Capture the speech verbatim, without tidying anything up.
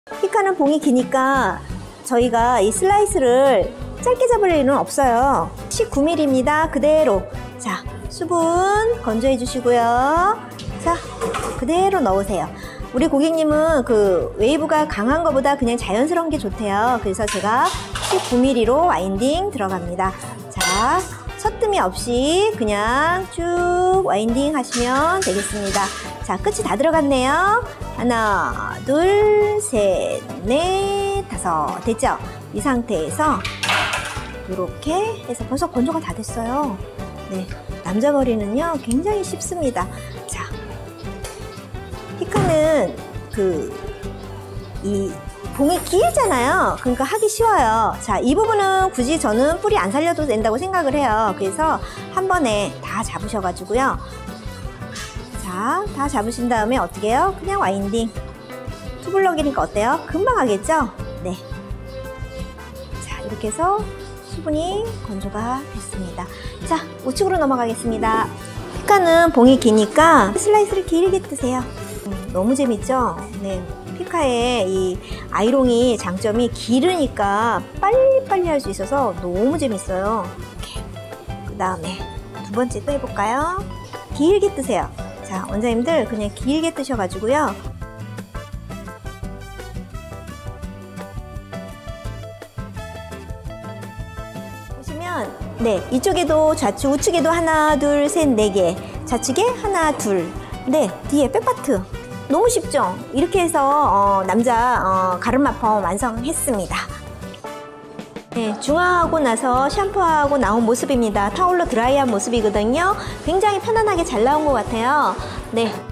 피카는 봉이 기니까 저희가 이 슬라이스를 짧게 잡을 일은 없어요. 십구 밀리미터입니다. 그대로. 자, 수분 건조해 주시고요. 자, 그대로 넣으세요. 우리 고객님은 그 웨이브가 강한 것보다 그냥 자연스러운 게 좋대요. 그래서 제가 십구 밀리미터로 와인딩 들어갑니다. 자, 서뜸이 없이 그냥 쭉 와인딩 하시면 되겠습니다. 자, 끝이 다 들어갔네요. 하나, 둘, 셋, 넷, 다섯. 됐죠? 이 상태에서 이렇게 해서 벌써 건조가 다 됐어요. 네, 남자 머리는요 굉장히 쉽습니다. 자, 피카는 그 이 봉이 길잖아요. 그러니까 하기 쉬워요. 자, 이 부분은 굳이 저는 뿌리 안 살려도 된다고 생각을 해요. 그래서 한 번에 다 잡으셔가지고요. 자, 다 잡으신 다음에 어떻게 해요? 그냥 와인딩. 투블럭이니까 어때요? 금방 하겠죠? 네. 자, 이렇게 해서 수분이 건조가 됐습니다. 자, 우측으로 넘어가겠습니다. 피카는 봉이 기니까 슬라이스를 길게 뜨세요. 음, 너무 재밌죠? 네. 피카의 이 아이롱이 장점이 길으니까 빨리빨리 할 수 있어서 너무 재밌어요. 이렇게. 그 다음에 두 번째 또 해볼까요? 길게 뜨세요. 자, 원장님들 그냥 길게 뜨셔가지고요. 보시면 네, 이쪽에도 좌측 우측에도 하나 둘 셋 네 개, 좌측에 하나 둘, 네, 뒤에 백파트 너무 쉽죠? 이렇게 해서 어, 남자 어, 가르마펌 완성했습니다. 네, 중화하고 나서 샴푸하고 나온 모습입니다. 타올로 드라이한 모습이거든요. 굉장히 편안하게 잘 나온 것 같아요. 네.